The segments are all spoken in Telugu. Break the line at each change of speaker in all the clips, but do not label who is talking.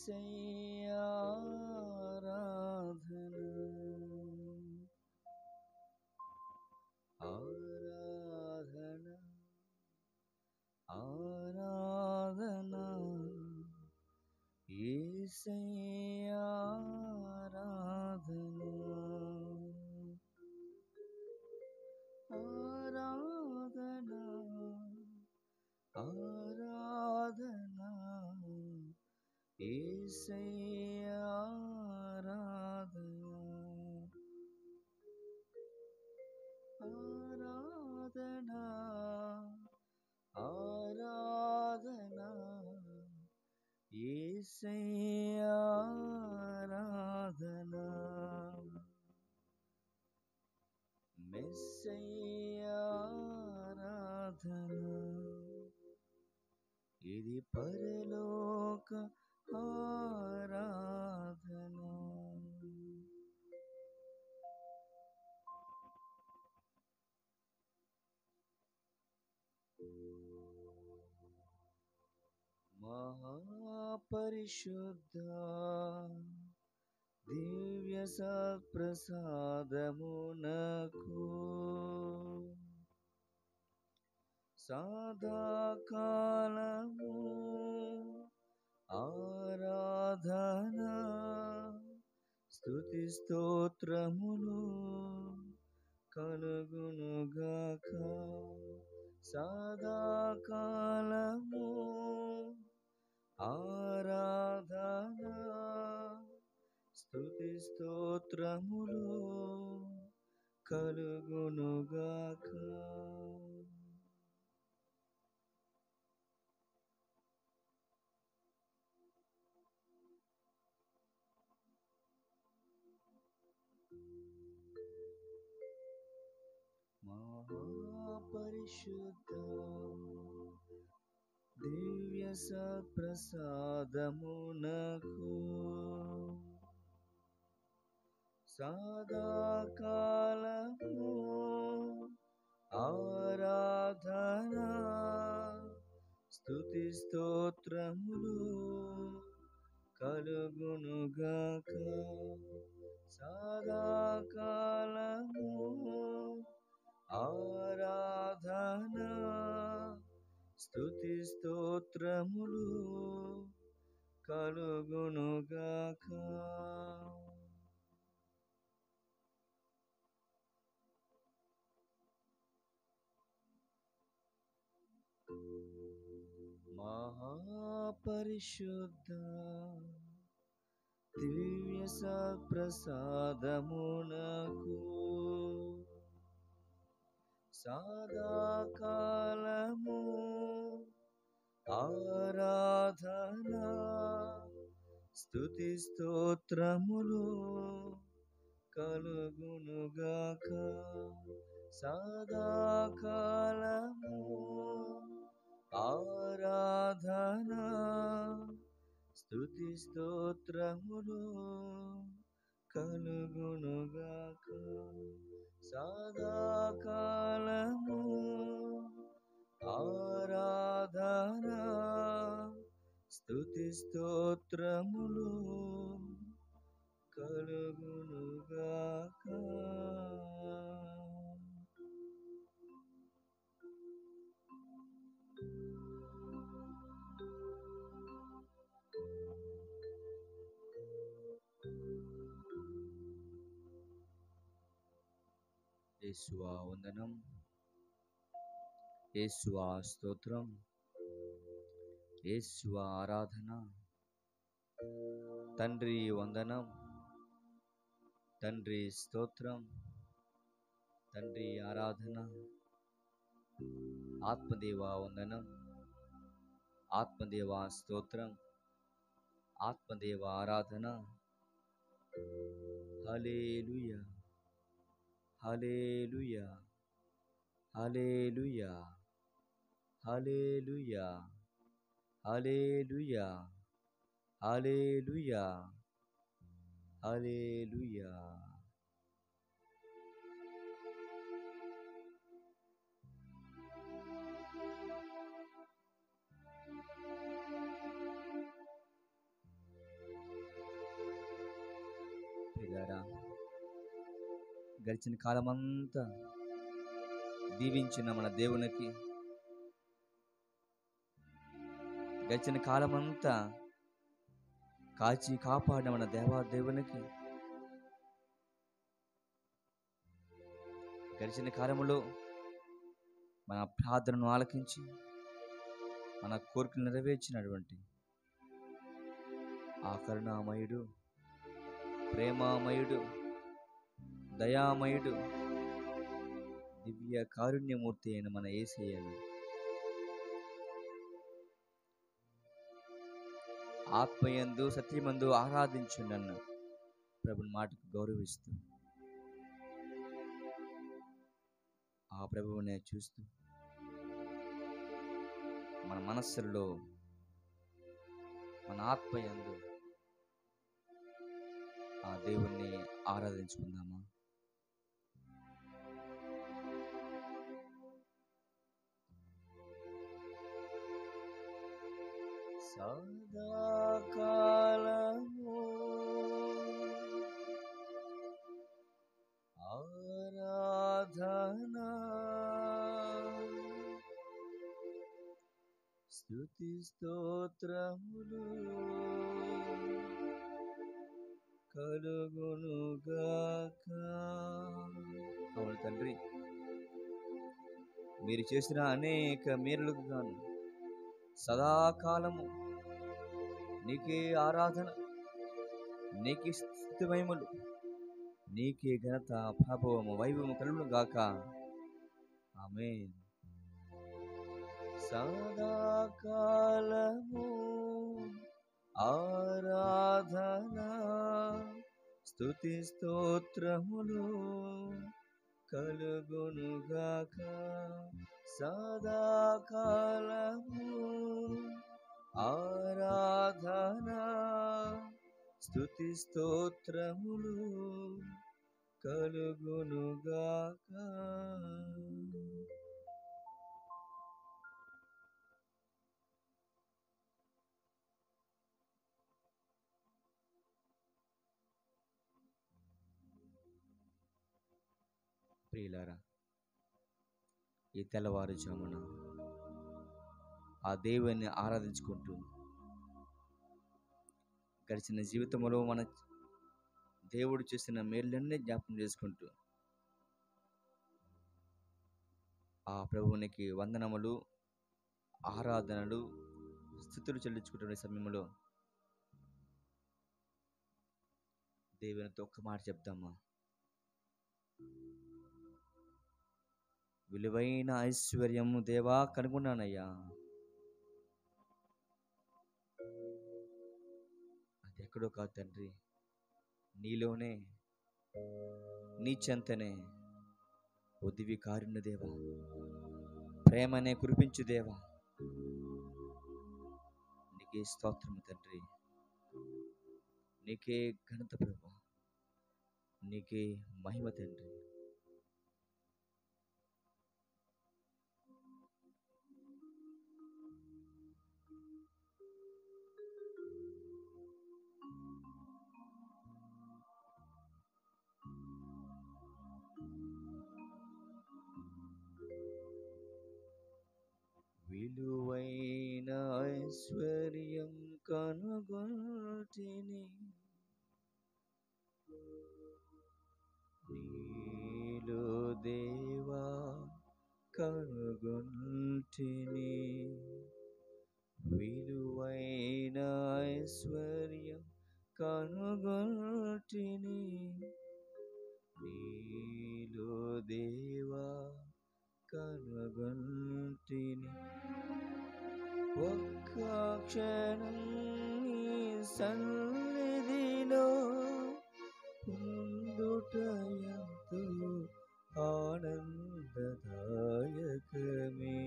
యేసయ్యా ఆరాధన ఆరాధన ఆరాధన యేసయ్యా ఆరాధన ఆరాధన ఆరాధన యేసయ్యా ఆరాధన ఆరాధన ఆరాధన యేసయ్యా ఆరాధన మెస్సయ్యా ఆరాధన ఇది పరలోక ఆరాధన మహాపరిశుద్ధ దివ్య సత్ప్రసాదమునకు సదాకాలము ఆరాధన స్తుతి స్తోత్రములు కలుగునుగాక సదాకాలము ఆరాధన స్తుతి స్తోత్రములు కలుగునుగాక మహాపరిశుద్ధ దివ్య సత్ప్రసాదమునకు సదాకాలము ఆరాధన స్తుతి స్తోత్రములు కలుగునుగాక సదాకాలము ఆరాధన స్తుతి స్తోత్రములు కలుగునుగాక మహాపరిశుద్ధ దివ్య సత్ప్రసాదమునకు సదాకాలము ఆరాధన స్తుతి స్తోత్రములు కలుగునుగాక సదాకాలము ఆరాధన స్తుతి స్తోత్రములు కలుగునుగాక సదాకాలము ఆరాధన స్తుతి స్తోత్రములు కలుగునుగాక యేసువా వందనం, యేసువా స్తోత్రం, యేసువా ఆరాధన. తండ్రి వందనం, తండ్రి స్తోత్రం, తండ్రి ఆరాధన. ఆత్మదేవ వందనం, ఆత్మదేవ స్తోత్రం, ఆత్మదేవ ఆరాధన. హల్లెలూయా, హల్లెలూయా, హల్లెలూయా, హల్లెలూయా, హల్లెలూయా, హల్లెలూయా, హల్లెలూయా. గడిచిన కాలమంతా దీవించిన మన దేవునికి, గడిచిన కాలమంతా కాచి కాపాడిన మన దేవునికి, గడిచిన కాలంలో మన ప్రార్థనను ఆలకించి మన కోరికలు నెరవేర్చినటువంటి ఆ కరుణామయుడు, ప్రేమామయుడు, దయామయుడు, దివ్య కారుణ్యమూర్తి అయిన మన యేసయ్యను ఆత్మయందు సత్యమందు ఆరాధించునన్న ప్రభుని మాటకు గౌరవిస్తూ ఆ ప్రభువునే చూస్తూ మన మనస్సులో మన ఆత్మయందు ఆ దేవుణ్ణి ఆరాధించుకుందామా? సదాకాలము ఆరాధనా స్తుతి స్తోత్రములు కలుగునుగాక. అవును తండ్రి, మీరు చేసిన అనేక మేలులకు గాను సదాకాలము నీకే ఆరాధన, నీకే స్తుతి మహిమలు, నీకే ఘనత, ప్రభావము, వైభవము కలుగునుగాక. ఆమేన్. సదాకాలము ఆరాధన స్తుతి స్తోత్రములు కలుగునుగాక. సదాకాలము ఆరాధన స్తుతి స్తోత్రములు కలుగునుగాక. ప్రియులారా, ఈ తెల్లవారుజామున ఆ దేవుని ఆరాధించుకుంటూ గడిచిన జీవితంలో మన దేవుడు చేసిన మేళ్ళన్నీ జ్ఞాపకం చేసుకుంటూ ఆ ప్రభువునికి వందనములు, ఆరాధనలు, స్తుతులు చెల్లించుకుంటున్న సమయంలో దేవునితో ఒక్క మాట చెప్దామా? విలువైన ఐశ్వర్యము దేవా కనుగొన్నానయ్యా, అది ఎక్కడో కాదు తండ్రి, నీలోనే, నీ చెంతనే. ఓ దివ్య కారుణ్య దేవా, ప్రేమనే కురిపించు దేవా, నీకే స్తోత్రము తండ్రి, నీకే ఘనత ప్రభా, నీకే మహిమ తండ్రి. విలువైన ఐశ్వర్యం కనుగొంటిని, నీలో దేవా కనుగొంటిని. విలువైన ఐశ్వర్యం కనుగొంటిని, నీలో దేవా కనుగొంటిని. ఒక్క క్షణం నీ సన్నిధిలో ఉండుట ఎంతో ఆనందదాయకమే.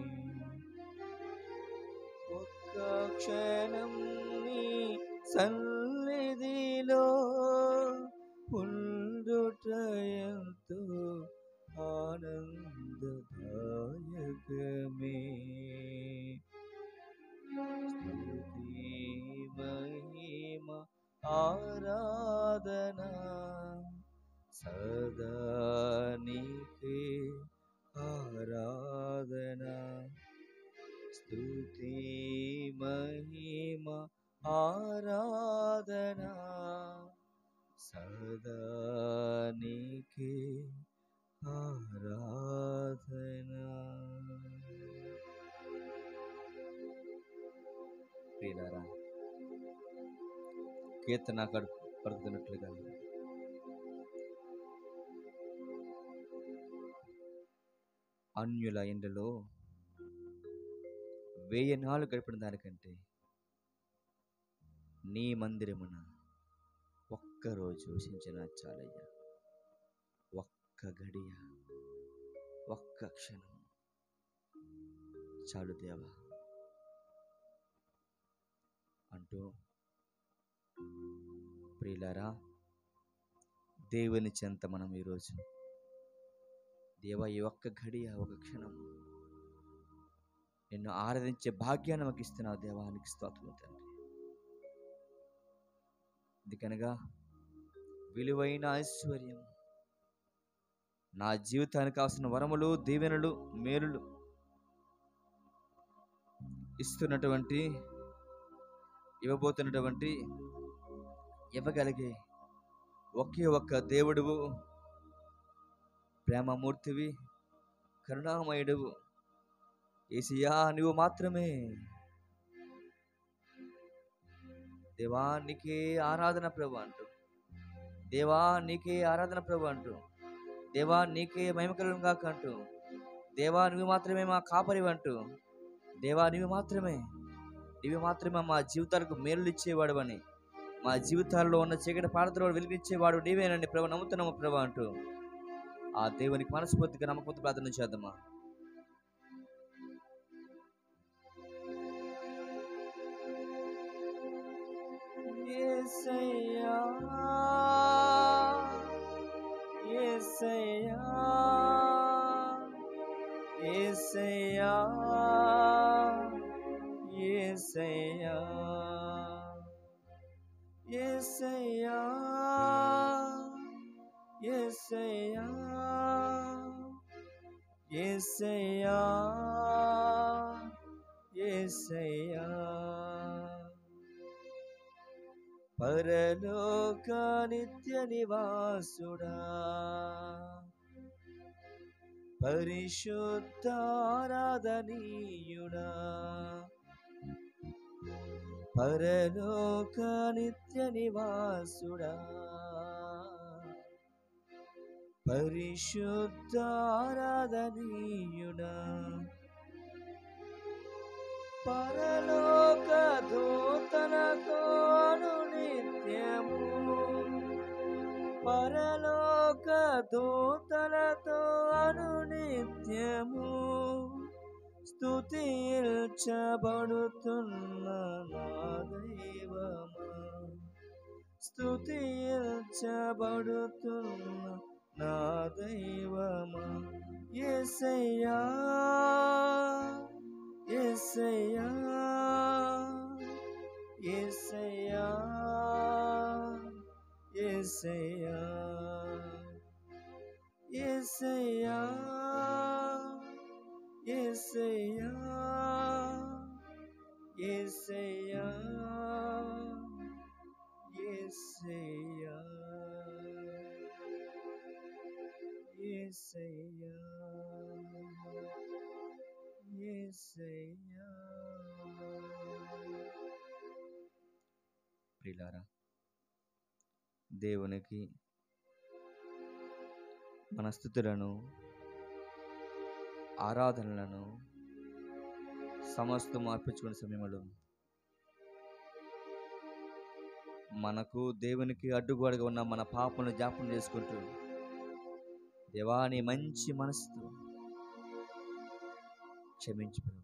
ఒక్క క్షణం నీ సన్నిధిలో ఉండుట ఎంతో ఆనందదాయకమే. స్తుతి మహిమ ఆరాధన సదా ప్రియులారా, కీర్తన పలుకుతున్నట్లుగా అన్యుల ఎండలో 1000 నాళ్ళు గడిపిన దానికంటే నీ మందిరమున ఒక్కరోజు ఊహించిన చాలయ్యా. ఒక్క గడియ, ఒక్క క్షణం చాలు దేవా అంటూ, ప్రియులారా, దేవుని చెంత మనం ఈరోజు దేవా ఈ ఒక్క గడియ, ఒక క్షణం నిన్ను ఆరాధించే భాగ్యాన్ని మాకు ఇస్తున్నావు. దేవానికి స్తోత్రం తండ్రి. ఎందుకనగా విలువైన ఐశ్వర్యం, నా జీవితానికి కావాల్సిన వరములు, దీవెనలు, మేలులు ఇవ్వగలిగే ఒకే ఒక్క దేవుడువు, ప్రేమమూర్తివి, కరుణామయుడువు యేసయ్యా, నువ్వు మాత్రమే. దేవా నీకే ఆరాధన ప్రభు అంటూ, దేవా నీకే ఆరాధన ప్రభు అంటూ, దేవా నీకే మహిమ కలుగును గాక అంటూ, దేవా నువ్వు మాత్రమే మా కాపరి అంటూ, దేవా నువ్వు మాత్రమే మా జీవితాలకు మేలు ఇచ్చేవాడు అని, మా జీవితాల్లో ఉన్న చీకటి పారద్రోడు వెలిగించేవాడు నీవేనండి ప్రభు, నమ్ముతున్నాము ప్రభు అంటూ ఆ దేవునికి మనస్ఫూర్తిగా నమ్మకంతో ప్రార్థన చేద్దామా. యేసయ్యా, యేసయ్యా, యేసయ్యా, యేసయ్యా, యేసయ్యా, యేసయ్యా, యేసయ్యా, యేసయ్యా, పరలోక నిత్య నివాసుడా, పరిశుద్ధ ఆరాధనీయుడా, పరలోక నిత్య నివాసుడా, పరిశుద్ధ ఆరాధనీయుడా, పరలోక దూతలతోను నిత్యము, పరలోక దూతలతో అనునిత్యము స్తుతించబడుతున్న నా దైవమా, స్తుతించబడుతున్న నా దైవమా, యేసయ్యా, యేసయ్యా, యేసయ్యా, యేసయ్యా, యేసయ్యా, యేసయ్యా, యేసయ్యా, యేసయ్యా, యేసయ్యా, యేసయ్యా. ప్రియులారా, దేవునికి మన స్తుతులను, ఆరాధనలను సమస్తం అర్పించుకునే సమయంలో మనకు దేవునికి అడ్డుగోడగా ఉన్న మన పాపలను జ్ఞాపకం చేసుకుంటూ, దేవా నీ మంచి మనసుతో క్షమించు ప్రభు.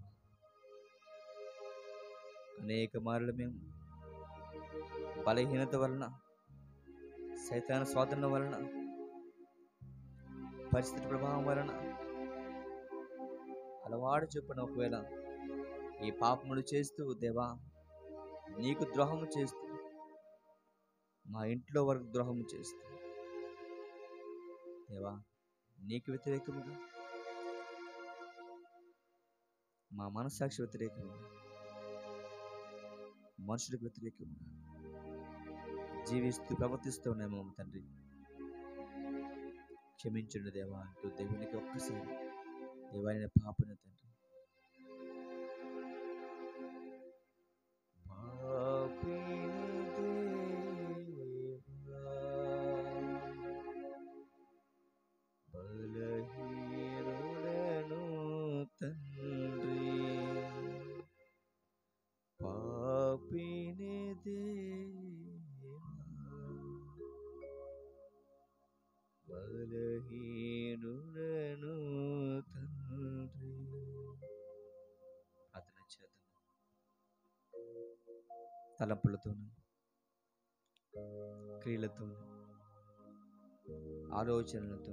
అనేక మార్లు మేము బలహీనత వలన, సైతాను స్వాధీన వలన, పరిస్థితి ప్రభావం వలన, అలవాటు చొప్పున ఒకవేళ ఈ పాపములు చేస్తూ దేవా నీకు ద్రోహము చేస్తూ, మా ఇంట్లో వరకు ద్రోహము చేస్తూ, దేవా నీకు వ్యతిరేకముగా, మా మనస్సాక్షి వ్యతిరేకముగా, మనుషులకు వ్యతిరేకముగా జీవిస్తూ ప్రవర్తిస్తూ ఉన్నాము తండ్రి. క్షమించండి దేవా అంటూ దేవునికి ఒక్కసారి దేవాని పాపను తండ్రి తలంపులతోనూ క్రియలతో ఆలోచనలతో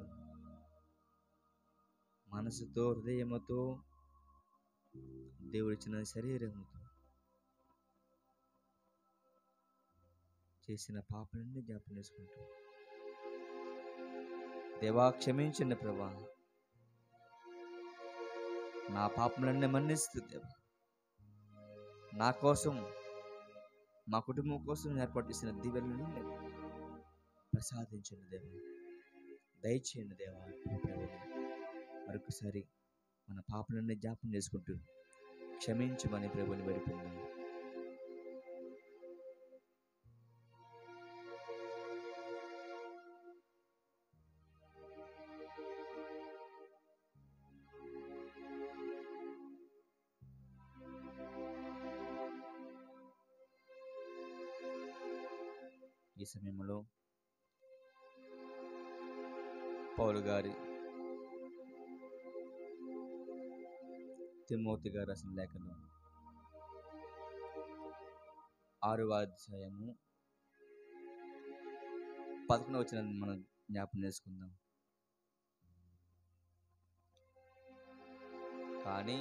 మనసుతో హృదయముతో దేవుడిచ్చిన శరీరముతో చేసిన పాపలన్నీ జ్ఞాపకం చేసుకుంటూ దేవా క్షమించండి ప్రభా, నా పాపములన్నీ మన్నిస్తూ దేవా నా కోసం మా కుటుంబం కోసం ఏర్పాటు చేసిన దీవెనలను ప్రసాదించండి దేవా, దయచేయండి దేవా. మరొకసారి మన పాపలన్నీ జ్ఞాపకం చేసుకుంటూ క్షమించమని ప్రభుని వేడుకుందాం. ఈ సమయంలో పౌలు గారి తిమోతి గారు రాసిన లేఖలో 6వ అధ్యాయము 11వ వచనాన్ని మనం జ్ఞాపకం చేసుకుందాం. కానీ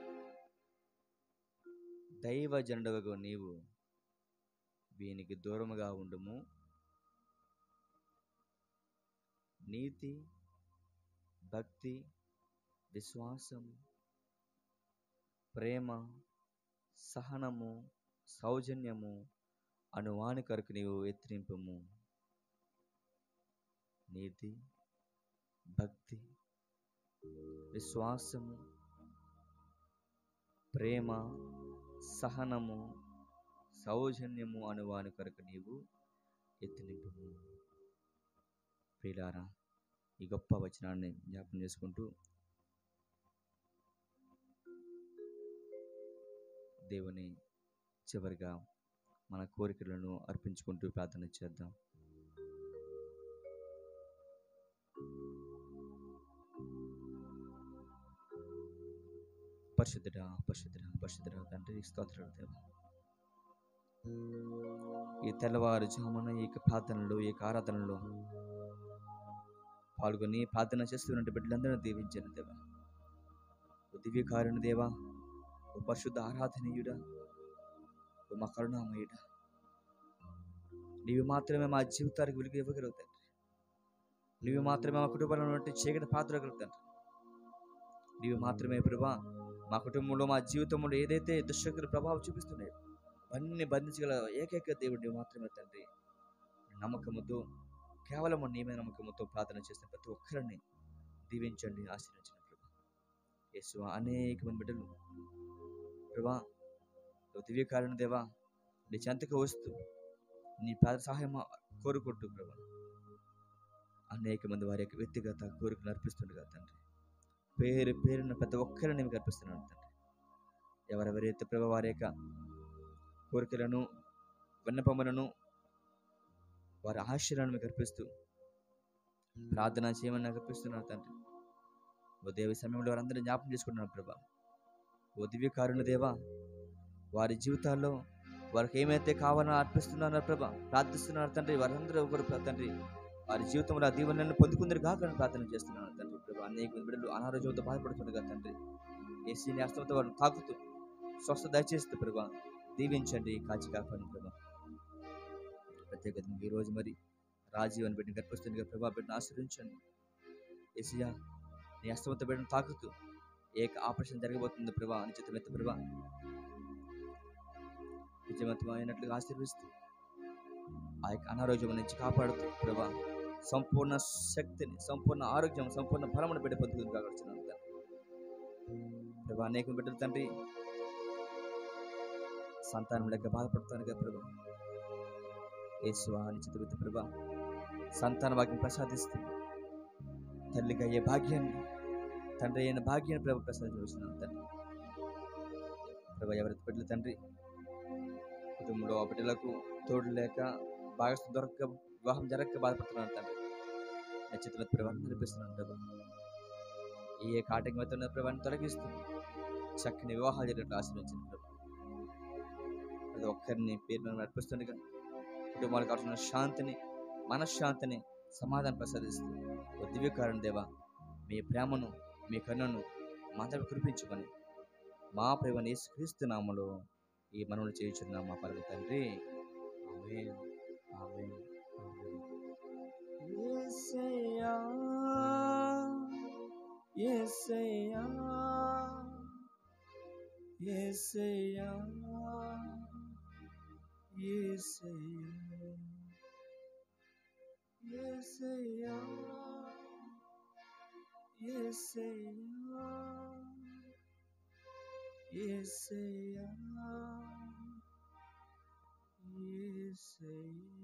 దైవజనుడవగు నీవు వీనికి దూరముగా ఉండుము, నీతి, భక్తి, విశ్వాసము, ప్రేమ, సహనము, సౌజన్యము అను వాని కొరకు నీవు యత్నింపుము. నీతి, భక్తి, విశ్వాసము, ప్రేమ, సహనము, సౌజన్యము అను వాని కొరకు నీవు యత్నింపుము. ప్రియులారా, ఈ గొప్ప వచనాన్ని జ్ఞాపకం చేసుకుంటూ దేవుని చివరిగా మన కోరికలను అర్పించుకుంటూ ప్రార్థన చేద్దాం. పరిశుద్ధుడా, పరిశుద్ధుడా, పరిశుద్ధుడా తండ్రి, స్తోత్రాలు దేవా. ఈ తెల్లవారుజామున ఈ ప్రార్థనలో, ఈ ఆరాధనలో పాల్గొని ప్రార్థన చేస్తున్నట్టు బిడ్డలందరూ దీవించండి దేవా. దివ్యకారుని దేవా, ఓ పరిశుద్ధ ఆరాధనీయుడా, ఓ మా కరుణామయుడా, నీవు మాత్రమే మా జీవితానికి వెలుగు ఇవ్వగలుగుతాడు. నీవు మాత్రమే మా కుటుంబంలో నుండి చీకటి పాత్రగలుగుతాడు. నీవు మాత్రమే ప్రభా మా కుటుంబంలో, మా జీవితంలో ఏదైతే దుశ్శక్తుల ప్రభావం చూపిస్తున్నాయో అవన్నీ బంధించగల ఏకైక దేవుడు నీవు మాత్రమే తండ్రి. నమ్మకముతో, కేవలం నీ మీద నమ్మకముతో ప్రార్థన చేసిన ప్రతి ఒక్కరిని దీవించండి, ఆశీర్వదించండి ప్రభా. యేసు అనేక మంది బిడ్డలు ప్రభా దివ్యకారుని దేవా నీ చెంతకు వస్తూ నీ పాద సహాయం కోరుకుంటూ ప్రభా అనేక మంది వారి యొక్క వ్యక్తిగత కోరికలు అర్పిస్తుండగా తండ్రి, పేరు పేరున ప్రతి ఒక్కరిని మీకు అర్పిస్తున్నాను తండ్రి. ఎవరెవరైతే ప్రభా వారి యొక్క కోరికలను, విన్నపములను, వారి ఆశయాలను మీకు అర్పిస్తూ ప్రార్థన చేయమని నాకు అర్పిస్తున్నాను తండ్రి. ఓ దేవ సమయంలో వారందరినీ జ్ఞాపకం చేసుకుంటున్నాను ప్రభా. ఓ దివ్యకారుని దేవా, వారి జీవితాల్లో వారికి ఏమైతే కావాలని అర్పిస్తున్నారో ప్రభా, ప్రార్థిస్తున్నారు తండ్రి. వారందరూ ఒకరు తండ్రి వారి జీవితంలో ఆ దీవెనలను పొందుకుందరు కాక ప్రార్థన చేస్తున్నాను తండ్రి ప్రభా. అనేక బిడ్డలు అనారోగ్యంతో బాధపడుతుండగా తండ్రి, ఏసీని హస్తంతో వారిని తాకుతూ స్వస్థ దయచేస్తూ ప్రభా దీవించండి, కాచి కాపాడండి ప్రభా. ప్రత్యేకంగా ఈరోజు మరి రాజీవ్ అని బిడ్డని గర్భిస్తుండగా ప్రభా బిడ్డను ఆశ్రయించండి. ఏసీయా నీ హస్తంతో బిడ్డను తాకుతూ ఏక ఆపరేషన్ జరగబోతుంది ప్రభా, నిశ్చితమెత్త ప్రభా విజయవంతమైనట్లుగా ఆశీర్విస్తూ ఆ యొక్క అనారోగ్యం నుంచి కాపాడుతూ ప్రభా సంపూర్ణ శక్తిని, సంపూర్ణ ఆరోగ్యం, సంపూర్ణ బలమును బిడ్డ పొందుతుంది కాగలుగుతున్నాను ప్రభా. అనేక బిడ్డలు తండ్రి సంతానం లేక బాధపడుతాను కదా ప్రభా. యేసు నిశ్చితమెత్త ప్రభా సంతాన భాగ్యం ప్రసాదిస్తూ తల్లిగా అయ్యే భాగ్యాన్ని, తండ్రి అయిన భాగ్యాన్ని ప్రభు ప్రసాదిస్తున్నాను తండ్రి ప్రభా. ఎవరైతే బిడ్డలు తండ్రి కుటుంబంలో ఆ బిడ్డలకు తోడు లేక, భాగస్థం దొరక్క, వివాహం జరగక బాధపడుతున్నాను తండ్రి, నచ్చిత ప్రభావం నిలిపిస్తున్నాను ప్రభా. ఏ కాటకమైన ప్రభావాన్ని తొలగిస్తూ చక్కని వివాహాలు జరిగినట్లు ఆశీర్వదించిన ప్రభా. ప్రతి ఒక్కరిని పేరు నడిపిస్తుండగా కుటుంబాలకు కావాల్సిన శాంతిని, మనశ్శాంతిని, సమాధానం ప్రసాదిస్తూ ఓ దివ్యకారుని దేవా, మీ ప్రేమను, మీ కరుణను మా దగ్గర కురిపించుకొని మా ప్రేమను యేసుక్రీస్తు నామములో ఈ మనవులు చేయుచున్నాం మా పరమ తండ్రి. ఆమేన్. ఆమేన్. ఆమేన్. యేసయ్యా, యేసయ్యా, యేసయ్యా, యేసయ్యా, యేసయ్యా, యేసయ్యా, యేసయ్యా, యేసయ్యా.